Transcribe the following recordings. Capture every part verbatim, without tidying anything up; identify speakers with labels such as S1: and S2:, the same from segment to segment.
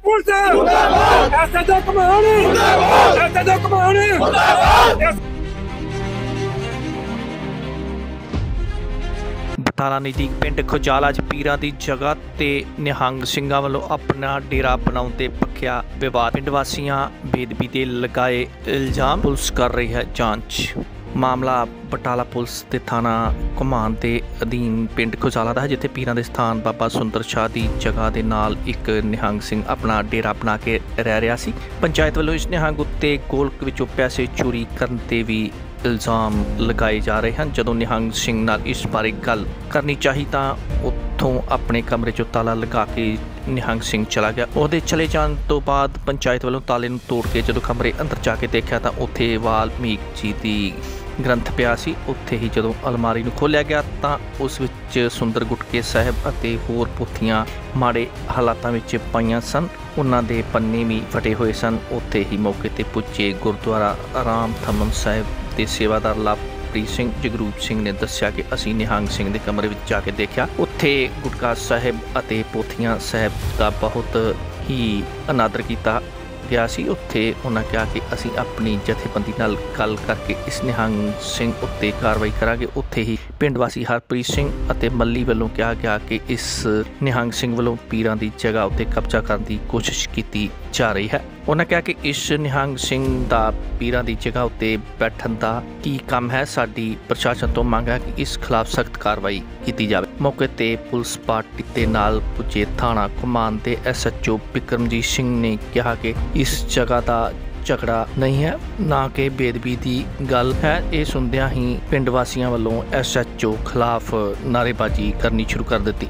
S1: Police ऐसे तो कमाने ऐसे तो कमाने
S2: ਬਟਾਲਾ ਨਜ਼ਦੀਕ ਪਿੰਡ ਖੁਜਾਲਾ 'ਚ ਪੀਰਾਂ ਦੀ ਜਗ੍ਹਾ ਤੇ ਨਿਹੰਗ ਸਿੰਘਾਂ ਵੱਲੋਂ ਆਪਣਾ ਡੇਰਾ ਬਣਾਉਣ ਤੇ ਭਖਿਆ ਵਿਵਾਦ। ਪਿੰਡ ਵਾਸੀਆਂ ਬੇਦਬੀ ਦੇ ਲਗਾਏ ਇਲਜ਼ਾਮ, ਪੁਲਿਸ ਕਰ ਰਹੀ ਹੈ ਜਾਂਚ। ਮਾਮਲਾ ਬਟਾਲਾ ਪੁਲਿਸ ਦੇ ਥਾਣਾ ਘੁਮਾਣ ਦੇ ਅਧੀਨ ਪਿੰਡ ਖੁਜਾਲਾ ਦਾ ਹੈ, ਜਿੱਥੇ ਪੀਰਾਂ ਦੇ ਸਥਾਨ ਬਾਬਾ ਸੁੰਦਰ ਸ਼ਾਹ ਦੀ ਜਗ੍ਹਾ ਦੇ ਨਾਲ ਇੱਕ ਨਿਹੰਗ ਸਿੰਘ ਆਪਣਾ ਡੇਰਾ ਬਣਾ ਕੇ ਰਹਿ ਰਿਹਾ ਸੀ। ਪੰਚਾਇਤ ਵੱਲੋਂ ਇਸ ਨਿਹੰਗ ਉੱਤੇ ਗੋਲਕ ਵਿੱਚੋਂ ਪੈਸੇ ਚੋਰੀ ਕਰਨ ਤੇ ਵੀ ਇਲਜ਼ਾਮ ਲਗਾਏ ਜਾ ਰਹੇ ਹਨ। ਜਦੋਂ ਨਿਹੰਗ ਸਿੰਘ ਨਾਲ ਇਸ ਬਾਰੇ ਗੱਲ ਕਰਨੀ ਚਾਹੀ ਤਾਂ ਉੱਥੋਂ ਆਪਣੇ ਕਮਰੇ 'ਚੋਂ ਤਾਲਾ ਲਗਾ ਕੇ ਨਿਹੰਗ ਸਿੰਘ ਚਲਾ ਗਿਆ। ਉਹਦੇ ਚਲੇ ਜਾਣ ਤੋਂ ਬਾਅਦ ਪੰਚਾਇਤ ਵੱਲੋਂ ਤਾਲੇ ਨੂੰ ਤੋੜ ਕੇ ਜਦੋਂ ਕਮਰੇ ਅੰਦਰ ਜਾ ਕੇ ਦੇਖਿਆ ਤਾਂ ਉੱਥੇ ਵਾਲਮੀਕ ਜੀ ਦੀ ਗ੍ਰੰਥ ਪਿਆ ਸੀ। ਉੱਥੇ ਹੀ ਜਦੋਂ ਅਲਮਾਰੀ ਨੂੰ ਖੋਲ੍ਹਿਆ ਗਿਆ ਤਾਂ ਉਸ ਵਿੱਚ ਸੁੰਦਰ ਗੁਟਕੇ ਸਾਹਿਬ ਅਤੇ ਹੋਰ ਪੋਥੀਆਂ ਮਾੜੇ ਹਾਲਾਤਾਂ ਵਿੱਚ ਪਈਆਂ ਸਨ। ਉਹਨਾਂ ਦੇ ਪੰਨੇ ਵੀ ਫਟੇ ਹੋਏ ਸਨ। ਉੱਥੇ ਹੀ ਮੌਕੇ 'ਤੇ ਪੁੱਜੇ ਗੁਰਦੁਆਰਾ ਆਰਾਮ ਥੰਮਣ ਸਾਹਿਬ ਦੇ ਸੇਵਾਦਾਰ ਲਵਪ੍ਰੀਤ ਸਿੰਘ ਜਗਰੂਪ ਸਿੰਘ ਨੇ ਦੱਸਿਆ ਕਿ ਅਸੀਂ ਨਿਹੰਗ ਸਿੰਘ ਦੇ ਕਮਰੇ ਵਿੱਚ ਜਾ ਕੇ ਦੇਖਿਆ, ਉੱਥੇ ਗੁਟਕਾ ਸਾਹਿਬ ਅਤੇ ਪੋਥੀਆਂ ਸਾਹਿਬ ਦਾ ਬਹੁਤ ਹੀ ਅਨਾਦਰ ਕੀਤਾ ਗਿਆ ਸੀ। ਉੱਥੇ ਉਹਨਾਂ ਕਿਹਾ ਕਿ ਅਸੀਂ ਆਪਣੀ ਜਥੇਬੰਦੀ ਨਾਲ ਗੱਲ ਕਰਕੇ ਇਸ ਨਿਹੰਗ ਸਿੰਘ ਉੱਤੇ ਕਾਰਵਾਈ ਕਰਾਂਗੇ। ਉੱਥੇ ਹੀ ਪਿੰਡ ਵਾਸੀ ਹਰਪ੍ਰੀਤ ਸਿੰਘ ਅਤੇ ਮੱਲੀ ਵੱਲੋਂ ਕਿਹਾ ਗਿਆ ਕਿ ਇਸ ਨਿਹੰਗ ਸਿੰਘ ਵੱਲੋਂ ਪੀਰਾਂ ਦੀ ਜਗ੍ਹਾ ਉੱਤੇ ਕਬਜ਼ਾ ਕਰਨ ਦੀ ਕੋਸ਼ਿਸ਼ ਕੀਤੀ ਜਾ ਰਹੀ ਹੈ। ਉਹਨਾਂ ਕਿਹਾ ਕਿ ਇਸ ਨਿਹੰਗ ਸਿੰਘ ਦਾ ਪੀਰਾਂ ਦੀ ਜਗ੍ਹਾ ਉੱਤੇ ਬੈਠਣ ਦਾ ਕੀ ਕੰਮ ਹੈ। ਸਾਡੀ ਪ੍ਰਸ਼ਾਸਨ ਤੋਂ ਮੰਗ ਹੈ ਕਿ ਇਸ ਖਿਲਾਫ ਸਖਤ ਕਾਰਵਾਈ ਕੀਤੀ ਜਾਵੇ। ਮੌਕੇ ਤੇ ਪੁਲਿਸ ਪਾਰਟੀ ਦੇ ਨਾਲ ਪੁੱਜੇ ਥਾਣਾ ਘੁਮਾਣ ਦੇ S H O Bikramjit Singh ਨੇ ਕਿਹਾ ਕਿ ਇਸ ਜਗ੍ਹਾ ਦਾ ਝਗੜਾ ਨਹੀਂ ਹੈ, ਨਾ ਕਿ ਬੇਦਬੀ ਦੀ ਗੱਲ ਹੈ। ਇਹ ਸੁਣਦਿਆਂ ਹੀ ਪਿੰਡ ਵਾਸੀਆਂ ਵੱਲੋਂ ਐਸ ਐਚ ਓ ਖਿਲਾਫ ਨਾਅਰੇਬਾਜ਼ੀ ਕਰਨੀ ਸ਼ੁਰੂ ਕਰ ਦਿੱਤੀ।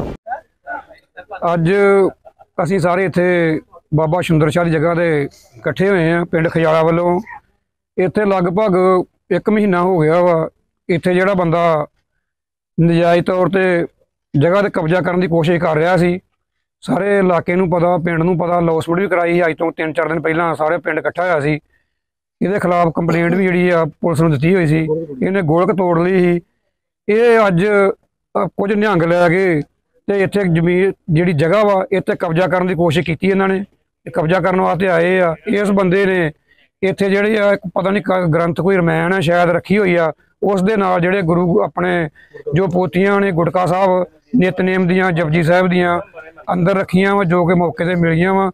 S3: ਅੱਜ ਅਸੀਂ ਸਾਰੇ ਇੱਥੇ ਬਾਬਾ ਸੁੰਦਰ ਸ਼ਾਹ ਦੀ ਜਗ੍ਹਾ ਤੇ ਇਕੱਠੇ ਹੋਏ ਆ ਪਿੰਡ ਖਜਾਲਾ ਵੱਲੋਂ। ਇੱਥੇ ਲਗਭਗ ਇੱਕ ਮਹੀਨਾ ਹੋ ਗਿਆ ਵਾ। ਇੱਥੇ ਜਿਹੜਾ ਬੰਦਾ ਨਜਾਇਜ਼ ਤੌਰ ਤੇ ਜਗ੍ਹਾ ਤੇ ਕਬਜ਼ਾ ਕਰਨ ਦੀ ਕੋਸ਼ਿਸ਼ ਕਰ ਰਿਹਾ ਸੀ, ਸਾਰੇ ਇਲਾਕੇ ਨੂੰ ਪਤਾ, ਪਿੰਡ ਨੂੰ ਪਤਾ। ਲੌਸਪੁਰ ਵੀ ਕਰਾਈ ਸੀ ਅੱਜ ਤੋਂ ਤਿੰਨ ਚਾਰ ਦਿਨ ਪਹਿਲਾਂ, ਸਾਰੇ ਪਿੰਡ ਇਕੱਠਾ ਹੋਇਆ ਸੀ। ਇਹਦੇ ਖਿਲਾਫ ਕੰਪਲੇਂਟ ਵੀ ਜਿਹੜੀ ਆ ਪੁਲਿਸ ਨੂੰ ਦਿੱਤੀ ਹੋਈ ਸੀ। ਇਹਨੇ ਗੋਲਕ ਤੋੜ ਲਈ ਸੀ। ਇਹ ਅੱਜ ਕੁਝ ਨਿਹੰਗ ਲੈ ਕੇ ਤੇ ਇੱਥੇ ਜ਼ਮੀਨ ਜਿਹੜੀ ਜਗ੍ਹਾ ਵਾ ਇੱਥੇ ਕਬਜ਼ਾ ਕਰਨ ਦੀ ਕੋਸ਼ਿਸ਼ ਕੀਤੀ। ਇਹਨਾਂ ਨੇ ਕਬਜ਼ਾ ਕਰਨ ਵਾਸਤੇ ਆਏ ਆ। ਇਸ ਬੰਦੇ ਨੇ ਇੱਥੇ ਜਿਹੜੀ ਆ ਪਤਾ ਨਹੀਂ ਗ੍ਰੰਥ ਕੋਈ ਰਮਾਇਣ ਹੈ ਸ਼ਾਇਦ ਰੱਖੀ ਹੋਈ ਆ, ਉਸ ਦੇ ਨਾਲ ਜਿਹੜੇ ਗੁਰੂ ਆਪਣੇ ਜੋ ਪੋਥੀਆਂ ਨੇ ਗੁਟਕਾ ਸਾਹਿਬ ਨਿਤਨੇਮ ਦੀਆਂ ਜਪਜੀ ਸਾਹਿਬ ਦੀਆਂ ਅੰਦਰ ਰੱਖੀਆਂ ਵਾ, ਜੋ ਕਿ ਮੌਕੇ ਤੇ ਮਿਲੀਆਂ ਵਾ।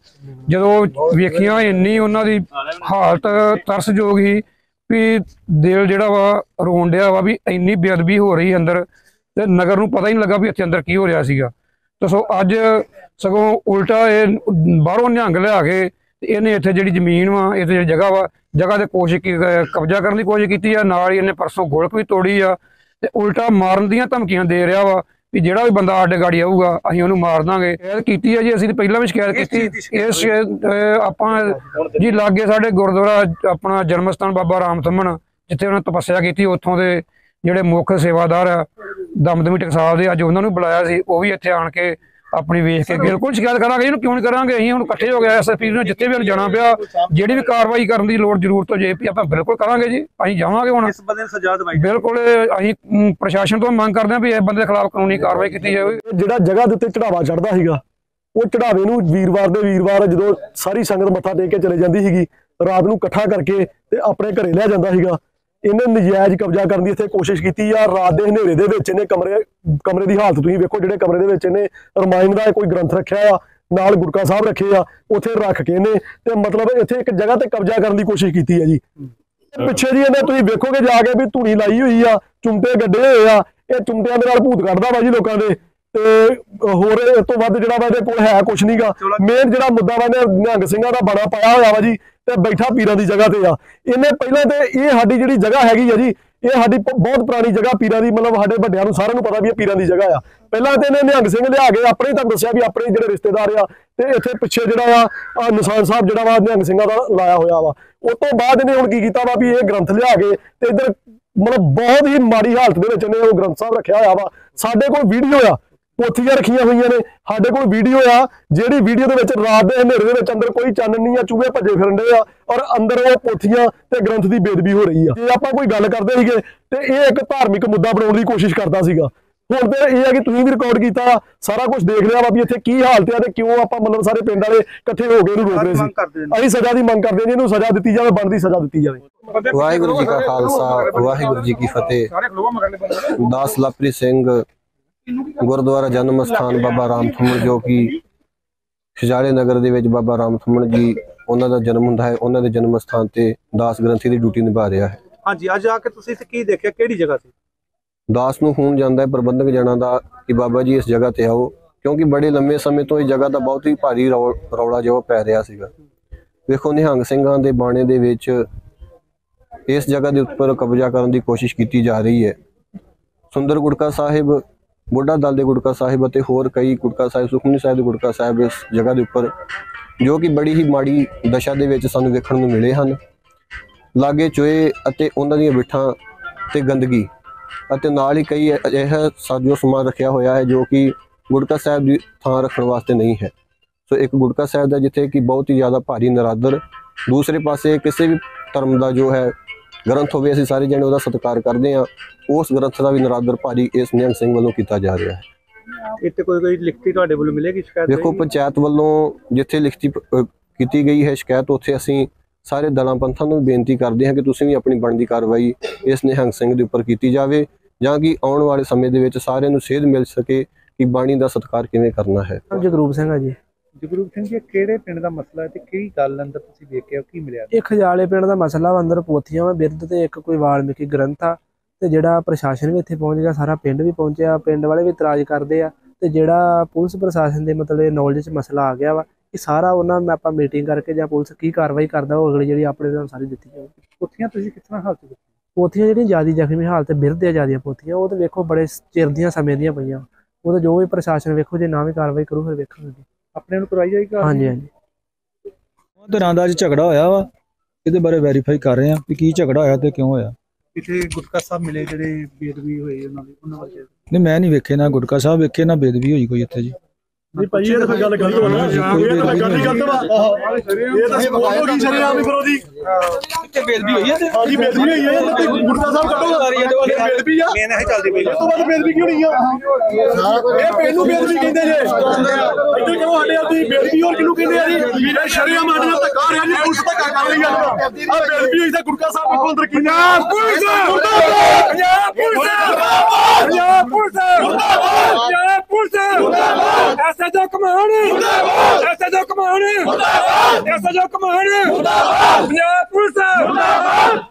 S3: ਜਦੋਂ ਵੇਖੀਆਂ ਇੰਨੀ ਉਹਨਾਂ ਦੀ ਹਾਲਤ ਤਰਸਯੋਗ ਸੀ ਵੀ ਦਿਲ ਜਿਹੜਾ ਵਾ ਰੋਣ ਡਿਆ ਵਾ ਵੀ ਇੰਨੀ ਬੇਅਦਬੀ ਹੋ ਰਹੀ ਅੰਦਰ, ਤੇ ਨਗਰ ਨੂੰ ਪਤਾ ਹੀ ਨਹੀਂ ਲੱਗਾ ਵੀ ਇੱਥੇ ਅੰਦਰ ਕੀ ਹੋ ਰਿਹਾ ਸੀਗਾ। ਤੇ ਸੋ ਅੱਜ ਸਗੋਂ ਉਲਟਾ ਇਹ ਬਾਹਰੋਂ ਨਿਹੰਗ ਲਿਆ ਕੇ ਇਹਨੇ ਇੱਥੇ ਜਿਹੜੀ ਜ਼ਮੀਨ ਵਾ, ਇੱਥੇ ਜਿਹੜੀ ਜਗ੍ਹਾ ਵਾ, ਜਗ੍ਹਾ ਤੇ ਕੋਸ਼ਿਸ਼ ਕਬਜ਼ਾ ਕਰਨ ਦੀ ਕੋਸ਼ਿਸ਼ ਕੀਤੀ ਆ। ਨਾਲ ਹੀ ਇਹਨੇ ਪਰਸੋਂ ਗੋਲਕ ਵੀ ਤੋੜੀ ਆ ਤੇ ਉਲਟਾ ਮਾਰਨ ਦੀਆਂ ਧਮਕੀਆਂ ਦੇ ਰਿਹਾ ਵਾ ਵੀ ਜਿਹੜਾ ਵੀ ਬੰਦਾ ਸਾਡੇ ਗਾੜੀ ਆਊਗਾ ਅਸੀਂ ਉਹਨੂੰ ਮਾਰ ਦਾਂਗੇ। ਸ਼ਿਕਾਇਤ ਕੀਤੀ ਹੈ ਜੀ, ਅਸੀਂ ਪਹਿਲਾਂ ਵੀ ਸ਼ਿਕਾਇਤ ਕੀਤੀ। ਇਸ ਆਪਾਂ ਜੀ ਲਾਗੇ ਸਾਡੇ ਗੁਰਦੁਆਰਾ ਆਪਣਾ ਜਨਮ ਸਥਾਨ ਬਾਬਾ ਰਾਮ ਥੰਮਣ, ਜਿੱਥੇ ਉਹਨਾਂ ਤਪੱਸਿਆ ਕੀਤੀ, ਉੱਥੋਂ ਦੇ ਜਿਹੜੇ ਮੁੱਖ ਸੇਵਾਦਾਰ ਆ ਦਮਦਮੀ ਟਕਸਾਲ ਦੇ, ਅੱਜ ਉਹਨਾਂ ਨੂੰ ਬੁਲਾਇਆ ਸੀ। ਉਹ ਵੀ ਇੱਥੇ ਆਣ ਕੇ ਆਪਣੀ ਵੇਖ ਕੇ ਬਿਲਕੁਲ ਸ਼ਿਕਾਇਤ ਕਰਾਂਗੇ। ਇਹਨੂੰ ਕਿਉਂ ਨਹੀਂ ਕਰਾਂਗੇ, ਅਸੀਂ ਹੁਣ ਇਕੱਠੇ ਹੋ ਗਏ ਐਸ ਐਸ ਪੀ ਨੂੰ, ਜਿੱਥੇ ਵੀ ਜਾਣਾ ਪਿਆ, ਜਿਹੜੀ ਵੀ ਕਾਰਵਾਈ ਕਰਨ ਦੀ ਲੋੜ ਜ਼ਰੂਰਤ ਹੋ ਜੇ ਆਪਾਂ ਬਿਲਕੁਲ ਕਰਾਂਗੇ ਜੀ। ਅਸੀਂ ਜਾਵਾਂਗੇ ਹੁਣ ਇਸ ਬੰਦੇ ਨੂੰ ਸਜ਼ਾ ਦਿਵਾਈ। ਬਿਲਕੁਲ ਅਸੀਂ ਪ੍ਰਸ਼ਾਸਨ ਤੋਂ ਮੰਗ ਕਰਦੇ ਹਾਂ ਵੀ ਇਹ ਬੰਦੇ ਖਿਲਾਫ ਕਾਨੂੰਨੀ ਕਾਰਵਾਈ ਕੀਤੀ ਜਾਵੇ।
S4: ਜਿਹੜਾ ਜਗ੍ਹਾ ਦੇ ਉੱਤੇ ਚੜਾਵਾ ਚੜਦਾ ਸੀਗਾ, ਉਹ ਚੜਾਵੇ ਨੂੰ ਵੀਰਵਾਰ ਦੇ ਵੀਰਵਾਰ ਜਦੋਂ ਸਾਰੀ ਸੰਗਤ ਮੱਥਾ ਟੇਕ ਕੇ ਚਲੇ ਜਾਂਦੀ ਸੀਗੀ, ਰਾਤ ਨੂੰ ਇਕੱਠਾ ਕਰਕੇ ਤੇ ਆਪਣੇ ਘਰੇ ਲੈ ਜਾਂਦਾ ਸੀਗਾ। ਇਹਨੇ ਨਜਾਇਜ਼ ਕਬਜ਼ਾ ਕਰਨ ਦੀ ਇੱਥੇ ਕੋਸ਼ਿਸ਼ ਕੀਤੀ ਆ। ਰਾਤ ਦੇ ਹਨੇਰੇ ਦੇ ਵਿੱਚ ਇਹਨੇ ਕਮਰੇ ਕਮਰੇ ਦੀ ਹਾਲਤ ਤੁਸੀਂ ਵੇਖੋ, ਜਿਹੜੇ ਕਮਰੇ ਦੇ ਵਿੱਚ ਇਹਨੇ ਰਮਾਇਣ ਦਾ ਕੋਈ ਗ੍ਰੰਥ ਰੱਖਿਆ ਆ, ਨਾਲ ਗੁਟਕਾ ਸਾਹਿਬ ਰੱਖੇ ਆ, ਉੱਥੇ ਰੱਖ ਕੇ ਇਹਨੇ ਤੇ ਮਤਲਬ ਇੱਥੇ ਇੱਕ ਜਗ੍ਹਾ ਤੇ ਕਬਜ਼ਾ ਕਰਨ ਦੀ ਕੋਸ਼ਿਸ਼ ਕੀਤੀ ਹੈ ਜੀ। ਪਿੱਛੇ ਜੀ ਇਹਨੇ ਤੁਸੀਂ ਵੇਖੋਗੇ ਜਾ ਕੇ ਵੀ ਧੂਣੀ ਲਾਈ ਹੋਈ ਆ, ਚੁੰਮਟੇ ਗੱਡੇ ਹੋਏ ਆ। ਇਹ ਚੁੰਮਟਿਆਂ ਦੇ ਨਾਲ ਭੂਤ ਕੱਢਦਾ ਵਾ ਜੀ ਲੋਕਾਂ ਦੇ, ਤੇ ਹੋਰ ਇਸ ਤੋਂ ਵੱਧ ਜਿਹੜਾ ਵਾ ਇਹਦੇ ਕੋਲ ਹੈ ਕੁਛ ਨੀ ਗਾ। ਮੇਨ ਜਿਹੜਾ ਮੁੱਦਾ ਵਾ ਇਹਨੇ ਨਿਹੰਗ ਸਿੰਘਾਂ ਦਾ ਬੜਾ ਪਾਇਆ ਹੋਇਆ ਵਾ ਜੀ, ਤੇ ਬੈਠਾ ਪੀਰਾਂ ਦੀ ਜਗ੍ਹਾ ਤੇ ਆ। ਇਹਨੇ ਪਹਿਲਾਂ ਤੇ ਇਹ ਸਾਡੀ ਜਿਹੜੀ ਜਗ੍ਹਾ ਹੈਗੀ ਆ ਜੀ, ਇਹ ਸਾਡੀ ਬਹੁਤ ਪੁਰਾਣੀ ਜਗ੍ਹਾ ਪੀਰਾਂ ਦੀ, ਮਤਲਬ ਸਾਡੇ ਵੱਡਿਆਂ ਨੂੰ ਸਾਰਿਆਂ ਨੂੰ ਪਤਾ ਵੀ ਇਹ ਪੀਰਾਂ ਦੀ ਜਗ੍ਹਾ ਆ। ਪਹਿਲਾਂ ਤੇ ਇਹਨੇ ਨਿਹੰਗ ਸਿੰਘ ਲਿਆ ਕੇ ਆਪਣੇ ਤੁਹਾਨੂੰ ਦੱਸਿਆ ਵੀ ਆਪਣੇ ਜਿਹੜੇ ਰਿਸ਼ਤੇਦਾਰ ਆ, ਤੇ ਇੱਥੇ ਪਿੱਛੇ ਜਿਹੜਾ ਆ ਨਿਸ਼ਾਨ ਸਾਹਿਬ ਜਿਹੜਾ ਵਾ ਨਿਹੰਗ ਸਿੰਘਾਂ ਦਾ ਲਾਇਆ ਹੋਇਆ ਵਾ। ਉਸ ਤੋਂ ਬਾਅਦ ਇਹਨੇ ਹੁਣ ਕੀ ਕੀਤਾ ਵਾ ਵੀ ਇਹ ਗ੍ਰੰਥ ਲਿਆ ਕੇ ਤੇ ਇੱਧਰ ਮਤਲਬ ਬਹੁਤ ਹੀ ਮਾੜੀ ਹਾਲਤ ਦੇ ਵਿੱਚ ਇਹਨੇ ਉਹ ਗ੍ਰੰਥ ਸਾਹਿਬ ਰੱਖਿਆ ਹੋਇਆ ਵਾ। ਸਾਡੇ ਕੋਲ ਵੀਡੀਓ ਆ, ਪੋਥੀਆਂ ਰੱਖੀਆਂ ਹੋਈਆਂ ਨੇ, ਸਾਡੇ ਕੋਲ ਵੀਡੀਓ ਆ, ਜਿਹੜੀ ਵੀਡੀਓ ਦੇ ਵਿੱਚ ਰਾਤ ਦੇ ਹਨੇਰੇ ਦੇ ਵਿੱਚ ਅੰਦਰ ਕੋਈ ਚਾਨਣ ਨਹੀਂ ਆ, ਚੂਹੇ ਭੱਜੇ ਫਿਰਨ ਦੇ ਆ, ਔਰ ਅੰਦਰ ਉਹ ਪੋਥੀਆਂ ਤੇ ਗ੍ਰੰਥ ਦੀ ਬੇਦਬੀ ਹੋ ਰਹੀ ਆ। ਜੇ ਆਪਾਂ ਕੋਈ ਗੱਲ ਕਰਦੇ ਸੀਗੇ ਤੇ ਇਹ ਇੱਕ ਧਾਰਮਿਕ ਮੁੱਦਾ ਬਣਾਉਣ ਦੀ ਕੋਸ਼ਿਸ਼ ਕਰਦਾ ਸੀਗਾ। ਹੁਣ ਤੇ ਇਹ ਹੈ ਕਿ ਤੁਸੀਂ ਵੀ ਰਿਕਾਰਡ ਕੀਤਾ, ਸਾਰਾ ਕੁਝ ਦੇਖ ਲਿਆ ਵਾ ਵੀ ਇੱਥੇ ਕੀ ਹਾਲਤ ਹੈ ਤੇ ਕਿਉਂ ਆਪਾਂ ਮਤਲਬ ਸਾਰੇ ਪਿੰਡ ਵਾਲੇ ਇਕੱਠੇ ਹੋ ਕੇ ਇਹਨੂੰ ਰੋਕ ਰਹੇ ਸੀ। ਅਸੀਂ ਸਜ਼ਾ ਦੀ ਮੰਗ ਕਰਦੇ ਹਾਂ ਜੀ, ਇਹਨੂੰ ਸਜ਼ਾ ਦਿੱਤੀ ਜਾਵੇ, ਬਣਦੀ ਸਜ਼ਾ ਦਿੱਤੀ ਜਾਵੇ।
S5: ਵਾਹਿਗੁਰੂ ਜੀ ਕਾ ਖਾਲਸਾ ਵਾਹਿਗੁਰੂ ਜੀ ਕੀ ਫਤਿਹ। ਦਾਸ ਲਵਪ੍ਰੀਤ ਸਿੰਘ ਗੁਰਦੁਆਰਾ ਜਨਮ ਸਥਾਨ ਬਾਬਾ ਰਾਮ ਥੁੰਮਣ, ਜੋ ਕਿ ਖਿਜਾਲੇ ਨਗਰ ਦੇ ਵਿੱਚ ਬਾਬਾ ਰਾਮ ਥੁੰਮਣ ਜੀ ਉਹਨਾਂ ਦਾ ਜਨਮ ਹੁੰਦਾ ਹੈ, ਉਹਨਾਂ ਦੇ ਜਨਮ ਸਥਾਨ ਤੇ ਦਾਸ ਗ੍ਰੰਥੀ ਦੀ ਡਿਊਟੀ ਨਿਭਾ ਰਿਹਾ ਹੈ।
S6: ਹਾਂਜੀ, ਅੱਜ ਆ ਕੇ ਤੁਸੀਂ ਇੱਥੇ ਕੀ ਦੇਖਿਆ, ਕਿਹੜੀ ਜਗ੍ਹਾ ਸੀ?
S5: ਦਾਸ ਨੂੰ ਫੋਨ ਜਾਂਦਾ ਹੈ ਪ੍ਰਬੰਧਕ ਜਨਾਂ ਦਾ ਕਿ ਬਾਬਾ ਜੀ ਇਸ ਜਗ੍ਹਾ ਤੇ ਆਓ, ਕਿਉਂਕਿ ਬੜੇ ਲੰਮੇ ਸਮੇਂ ਤੋਂ ਇਸ ਜਗ੍ਹਾ ਦਾ ਬਹੁਤ ਹੀ ਭਾਰੀ ਰੌਲਾ ਜਿਹਾ ਪੈ ਰਿਹਾ ਸੀਗਾ। ਵੇਖੋ, ਨਿਹੰਗ ਸਿੰਘਾਂ ਦੇ ਬਾਣੇ ਦੇ ਵਿੱਚ ਇਸ ਜਗ੍ਹਾ ਦੇ ਉੱਪਰ ਕਬਜ਼ਾ ਕਰਨ ਦੀ ਕੋਸ਼ਿਸ਼ ਕੀਤੀ ਜਾ ਰਹੀ ਹੈ। ਸੁੰਦਰ ਗੁਟਕਾ ਸਾਹਿਬ, ਬੁੱਢਾ ਦਲ ਦੇ ਗੁਟਕਾ ਸਾਹਿਬ ਅਤੇ ਹੋਰ ਕਈ ਗੁਟਕਾ ਸਾਹਿਬ, ਸੁਖਮਨੀ ਸਾਹਿਬ ਦੇ ਗੁਟਕਾ ਸਾਹਿਬ ਇਸ ਜਗ੍ਹਾ ਦੇ ਉੱਪਰ, ਜੋ ਕਿ ਬੜੀ ਹੀ ਮਾੜੀ ਦਸ਼ਾ ਦੇ ਵਿੱਚ ਸਾਨੂੰ ਵੇਖਣ ਨੂੰ ਮਿਲੇ ਹਨ। ਲਾਗੇ ਚੋਏ ਅਤੇ ਉਹਨਾਂ ਦੀਆਂ ਬਿੱਠਾਂ ਤੇ ਗੰਦਗੀ ਅਤੇ ਨਾਲ ਹੀ ਕਈ ਅਜਿਹਾ ਸਾਜੋ ਸਮਾਨ ਰੱਖਿਆ ਹੋਇਆ ਹੈ ਜੋ ਕਿ ਗੁਟਕਾ ਸਾਹਿਬ ਦੀ ਥਾਂ ਰੱਖਣ ਵਾਸਤੇ ਨਹੀਂ ਹੈ। ਸੋ ਇੱਕ ਗੁਟਕਾ ਸਾਹਿਬ ਦਾ ਜਿੱਥੇ ਕਿ ਬਹੁਤ ਹੀ ਜ਼ਿਆਦਾ ਭਾਰੀ ਨਰਾਦਰ, ਦੂਸਰੇ ਪਾਸੇ ਕਿਸੇ ਵੀ ਧਰਮ ਦਾ ਜੋ ਹੈ ਗ੍ਰੰਥ ਹੋਵੇ, ਅਸੀਂ ਸਾਰੇ ਜਣੇ ਉਹਦਾ ਸਤਿਕਾਰ ਕਰਦੇ ਹਾਂ, ਉਸ ਗ੍ਰੰਥ ਦਾ ਵੀ ਨਰਾਦਰ ਭਾਰੀ ਇਸ ਨਿਹੰਗ ਸਿੰਘ ਵੱਲੋਂ ਕੀਤਾ ਜਾ ਰਿਹਾ ਹੈ।
S6: ਇੱਥੇ ਕੋਈ ਕੋਈ ਲਿਖਤੀ ਤੁਹਾਡੇ ਵੱਲੋਂ ਮਿਲੇਗੀ ਸ਼ਿਕਾਇਤ?
S5: ਦੇਖੋ, ਪੰਚਾਇਤ ਵੱਲੋਂ ਜਿੱਥੇ ਲਿਖਤੀ ਕੀਤੀ ਗਈ ਹੈ ਸ਼ਿਕਾਇਤ, ਉੱਥੇ ਅਸੀਂ ਸਾਰੇ ਦਲਾਂ ਪੰਥਾਂ ਨੂੰ ਬੇਨਤੀ ਕਰਦੇ ਹਾਂ ਕਿ ਤੁਸੀਂ ਵੀ ਆਪਣੀ ਬਣਦੀ ਕਾਰਵਾਈ ਇਸ ਨਿਹੰਗ ਸਿੰਘ ਦੇ ਉੱਪਰ ਕੀਤੀ ਜਾਵੇ, ਜਾਂ ਕਿ ਆਉਣ ਵਾਲੇ ਸਮੇਂ ਦੇ ਵਿੱਚ ਸਾਰਿਆਂ ਨੂੰ ਸੇਧ ਮਿਲ ਸਕੇ ਕਿ ਬਾਣੀ ਦਾ ਸਤਿਕਾਰ ਕਿਵੇਂ ਕਰਨਾ ਹੈ।
S7: ਜਗਰੂਪ ਸਿੰਘ ਆ ਜੀ।
S6: ਜਗਰੂਪ ਸਿੰਘ ਜੀ, ਕਿਹੜੇ ਪਿੰਡ ਦਾ ਮਸਲਾ ਹੈ ਤੇ ਕਿਹੜੀ ਗੱਲ ਅੰਦਰ ਤੁਸੀਂ ਦੇਖਿਆ, ਕੀ ਮਿਲਿਆ?
S7: ਇਹ ਖਜਾਲੇ ਪਿੰਡ ਦਾ ਮਸਲਾ ਵਾ, ਅੰਦਰ ਪੋਥੀਆਂ ਵਾ ਬਿਰਧ ਤੇ ਇੱਕ ਕੋਈ ਵਾਲਮੀਕੀ ਗ੍ਰੰਥ ਆ, ਤੇ ਜਿਹੜਾ ਪ੍ਰਸ਼ਾਸਨ ਵੀ ਇੱਥੇ ਪਹੁੰਚ ਗਿਆ, ਸਾਰਾ ਪਿੰਡ ਵੀ ਪਹੁੰਚਿਆ, ਪਿੰਡ ਵਾਲੇ ਵੀ ਇਤਰਾਜ਼ ਕਰਦੇ ਆ, ਤੇ ਜਿਹੜਾ ਪੁਲਿਸ ਪ੍ਰਸ਼ਾਸਨ ਦੇ ਮਤਲਬ ਨੌਲੇਜ 'ਚ ਮਸਲਾ ਆ ਗਿਆ ਵਾ, ਇਹ ਸਾਰਾ ਉਹਨਾਂ ਨਾਲ ਆਪਾਂ ਮੀਟਿੰਗ ਕਰਕੇ ਜਾਂ ਪੁਲਿਸ ਕੀ ਕਾਰਵਾਈ ਕਰਦਾ ਉਹ ਅਗਲੀ ਜਿਹੜੀ ਆਪਣੇ ਨਾਲ ਸਾਰੀ ਦਿੱਤੀ ਜਾਊਗੀ।
S6: ਪੋਥੀਆਂ ਤੁਸੀਂ ਕਿਸ ਤਰ੍ਹਾਂ ਹਾਲਤ ਵਿੱਚ?
S7: ਪੋਥੀਆਂ ਜਿਹੜੀਆਂ ਜ਼ਿਆਦਾ ਜ਼ਖਮੀ ਹਾਲਤ ਬਿਰਧ ਆ, ਜ਼ਿਆਦੀਆਂ ਪੋਥੀਆਂ, ਉਹ ਤਾਂ ਵੇਖੋ ਬੜੇ ਚਿਰ ਦੀਆਂ ਸਮੇਂ ਦੀਆਂ ਪਈਆਂ, ਉਹ ਤਾਂ ਜੋ ਵੀ ਪ੍ਰਸ਼ਾਸਨ ਵੇਖੋ ਜੇ ਨਾ ਵੀ ਕਾਰਵਾਈ ਕਰੂ ਫਿਰ ਵੇਖਾਂਗੇ
S6: ਆਪਣੇ ਨੂੰ ਕਰਵਾਈ ਜਾਏਗੀ।
S7: ਹਾਂਜੀ ਹਾਂਜੀ।
S8: ਧਿਰਾਂ ਦਾ ਅੱਜ ਝਗੜਾ ਹੋਇਆ ਵਾ, ਇਹਦੇ ਬਾਰੇ ਵੈਰੀਫਾਈ ਕਰ ਰਹੇ ਆ ਕਿ ਕੀ ਝਗੜਾ ਹੋਇਆ ਤੇ ਕਿਉਂ ਹੋਇਆ।
S6: ਇੱਥੇ ਗੁਟਕਾ ਸਾਹਿਬ ਮਿਲੇ ਜਿਹੜੇ ਬੇਦਬੀ ਹੋਈ ਉਹਨਾਂ ਦੀ, ਉਹਨਾਂ ਬਾਰੇ?
S8: ਨਹੀਂ, ਮੈਂ ਨਹੀਂ ਵੇਖੇ, ਨਾ ਗੁਟਕਾ ਸਾਹਿਬ ਵੇਖੇ ਨਾ ਬੇਦਬੀ ਹੋਈ ਕੋਈ ਇੱਥੇ ਜੀ।
S4: ਨਹੀਂ ਭਾਈ, ਇਹ ਤਾਂ ਗੱਲ ਗਲਤ ਹੋਣਾ, ਇਹ ਤਾਂ ਗੱਲ ਹੀ ਗਲਤ ਵਾ। ਇਹ ਤਾਂ ਸਪੋਰਟ ਹੋ ਗਈ ਸ਼ਰੇਆਮ ਹੀ ਕਰੋ ਜੀ।
S8: ਇੱਥੇ ਬੇਦਬੀ ਹੋਈ ਹੈ ਤੇ
S4: ਹਾਂਜੀ, ਬੇਦਬੀ ਹੋਈ ਹੈ, ਤੇ ਗੁਟਕਾ ਸਾਹਿਬ ਕੱਢੋ ਬੇਦਬੀ ਆ,
S6: ਮੈਂ ਨਹੀਂ ਚੱਲਦੀ ਪਈ।
S4: ਇਸ ਤੋਂ ਬਾਅਦ ਬੇਦਬੀ ਕਿਉਂ ਨਹੀਂ ਆ? ਇਹ ਪਿੰਡ ਨੂੰ ਬੇਦਬੀ ਕਹਿੰਦੇ ਜੇ, ਇੱਧਰ ਕਿਉਂ ਸਾਡੇ ਆਪਣੀ ਬੇਦਬੀ ਹੋਰ ਕਿਹਨੂੰ ਕਹਿੰਦੇ ਆ ਜੀ? ਇਹ ਸ਼ਰੇਆਮ ਸਾਡੇ ਨਾਲ ਧੱਕਾ ਰਿਹਾ ਜੀ, ਪੁਲਿਸ ਧੱਕਾ ਕਰ ਰਹੀ ਆ। ਆ ਬੇਦਬੀ ਹੋਈ ਤਾਂ ਗੁਟਕਾ ਸਾਹਿਬ ਕੋਲ ਅੰਦਰ ਕੀ?
S1: ਪੰਜਾਬ ਪੁਲਿਸ ਮੁਰਦਾਬਾਦ, ਪੰਜਾਬ ਪੁਲਿਸ ਮੁਰਦਾਬਾਦ, ਪੰਜਾਬ ਪੁਲਿਸ ਮੁਰਦਾਬਾਦ, ਪੰਜਾਬ ਪੁਲਿਸ ਮੁਰਦਾਬਾਦ, ਐਸਐਚਓ ਕਮਾਨ ਮੁਰਦਾਬਾਦ, ਐਸਐਚਓ ਕਮਾਨ ਮੁਰਦਾਬਾਦ, ਐਸਐਚਓ ਕਮਾਨ ਮੁਰਦਾਬਾਦ, ਪੰਜਾਬ ਪੁਲਿਸ ਮੁਰਦਾਬਾਦ।